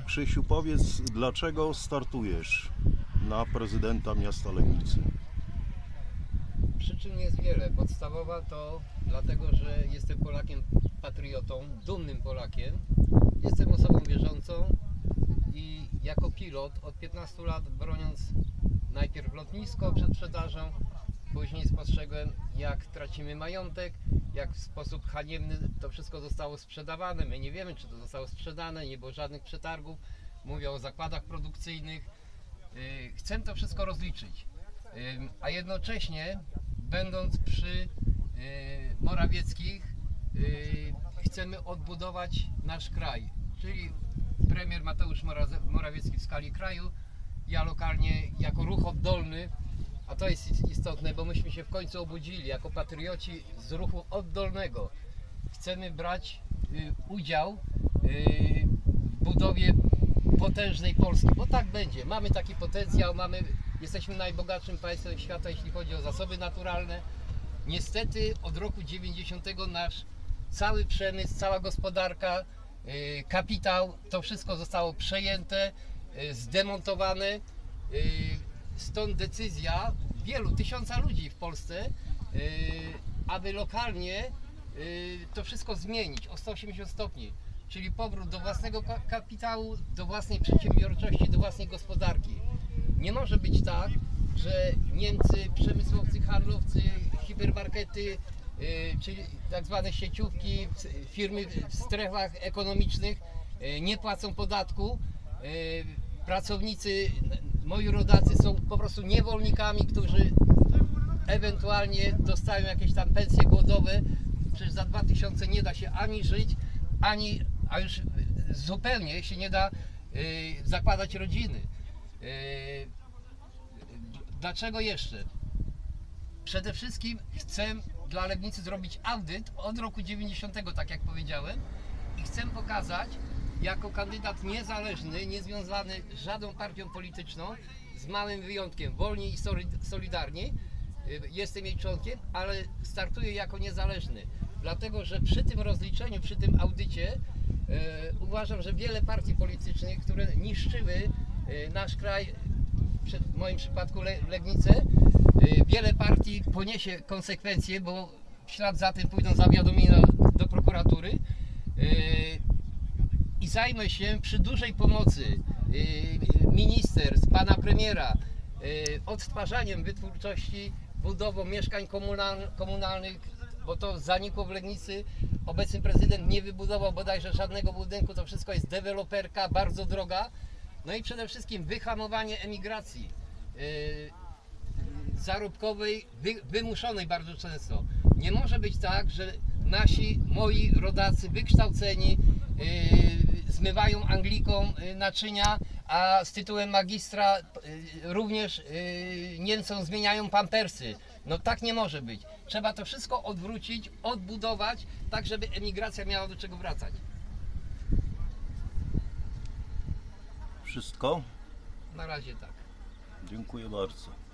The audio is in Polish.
Krzysiu, powiedz, dlaczego startujesz na prezydenta miasta Legnicy? Przyczyn jest wiele. Podstawowa to dlatego, że jestem Polakiem patriotą, dumnym Polakiem. Jestem osobą wierzącą i jako pilot od 15 lat, broniąc najpierw lotnisko przed sprzedażą, później spostrzegłem, jak tracimy majątek, jak w sposób haniebny to wszystko zostało sprzedawane. My nie wiemy, czy to zostało sprzedane, nie było żadnych przetargów. Mówię o zakładach produkcyjnych. Chcę to wszystko rozliczyć, a jednocześnie będąc przy Morawieckich chcemy odbudować nasz kraj, czyli premier Mateusz Morawiecki w skali kraju, ja lokalnie jako ruch oddolny, a to jest istotne, bo myśmy się w końcu obudzili jako patrioci z ruchu oddolnego. Chcemy brać udział w budowie potężnej Polski, bo tak będzie. Mamy taki potencjał, jesteśmy najbogatszym państwem świata, jeśli chodzi o zasoby naturalne. Niestety od roku 90 nasz cały przemysł, cała gospodarka, kapitał, to wszystko zostało przejęte, zdemontowane. Stąd decyzja wielu, tysiąca ludzi w Polsce, aby lokalnie to wszystko zmienić o 180 stopni. Czyli powrót do własnego kapitału, do własnej przedsiębiorczości, do własnej gospodarki. Nie może być tak, że Niemcy, przemysłowcy, handlowcy, hipermarkety, czyli tak zwane sieciówki, firmy w strefach ekonomicznych nie płacą podatku. Pracownicy, moi rodacy są po prostu niewolnikami, którzy ewentualnie dostają jakieś tam pensje głodowe. Przecież za 2000 nie da się ani żyć, a już zupełnie się nie da zakładać rodziny. Dlaczego jeszcze? Przede wszystkim chcę dla Legnicy zrobić audyt od roku 90, tak jak powiedziałem, i chcę pokazać jako kandydat niezależny, niezwiązany z żadną partią polityczną, z małym wyjątkiem, Wolni i Solidarni, jestem jej członkiem, ale startuję jako niezależny. Dlatego, że przy tym rozliczeniu, przy tym audycie uważam, że wiele partii politycznych, które niszczyły nasz kraj, w moim przypadku Legnicę, wiele partii poniesie konsekwencje, bo w ślad za tym pójdą zawiadomienia do prokuratury i zajmę się przy dużej pomocy ministerstw, pana premiera, odtwarzaniem wytwórczości, budową mieszkań komunalnych, bo to zanikło w Legnicy. Obecny prezydent nie wybudował bodajże żadnego budynku, to wszystko jest deweloperka, bardzo droga. No i przede wszystkim wyhamowanie emigracji zarobkowej, wymuszonej bardzo często. Nie może być tak, że moi rodacy wykształceni zmywają Anglikom naczynia, a z tytułem magistra również Niemcom zmieniają pampersy. No tak nie może być. Trzeba to wszystko odwrócić, odbudować, tak żeby emigracja miała do czego wracać. Wszystko? Na razie tak. Dziękuję bardzo.